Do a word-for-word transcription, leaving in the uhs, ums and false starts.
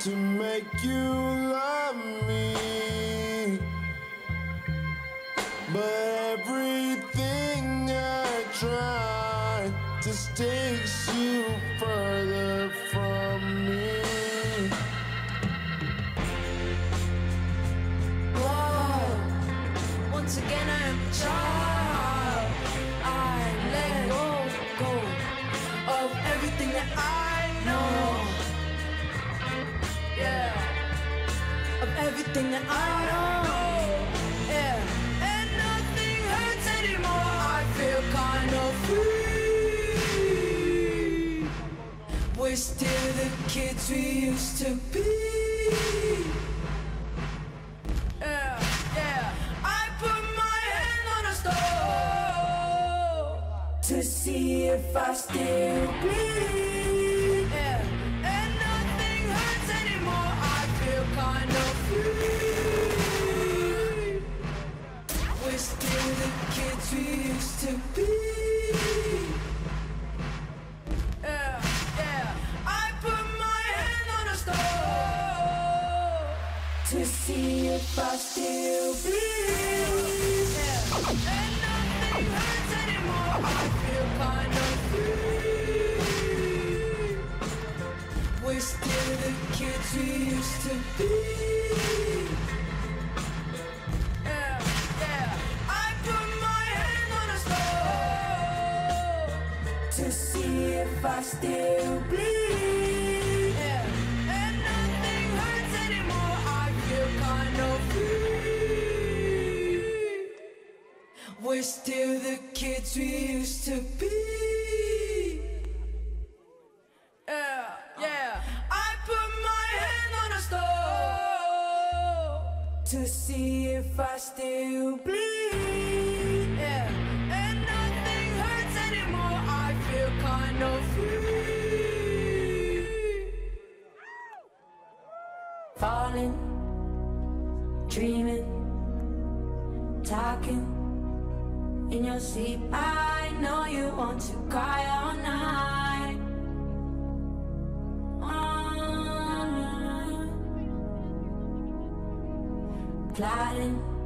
to make you love me, but everything I try just takes you further from me. Whoa, once again I am a child. I let go, go of everything that I know. Yeah, of everything that I know. Yeah, and nothing hurts anymore. I feel kind of free. We're still the kids we used to be. Yeah, yeah. I put my hand on a stove to see if I still bleed. Yeah, and nothing hurts anymore. I feel kind of free. We're still the kids we used to be. Yeah, yeah. I put my hand on a stove to see if I still bleed. Yeah, and nothing hurts anymore. I feel kind of free. We're still the kids we used to be. Yeah, yeah. I put my hand on a stove to see if I still bleed. Yeah, and nothing hurts anymore. I feel kind of free. We're still the kids we used to be. Yeah, yeah. I put my hand on a stove to see if I still bleed. Yeah, and nothing hurts anymore. I feel kind of free. Falling, dreaming, talking in your sleep. I know you want to cry all night. All night. Plotting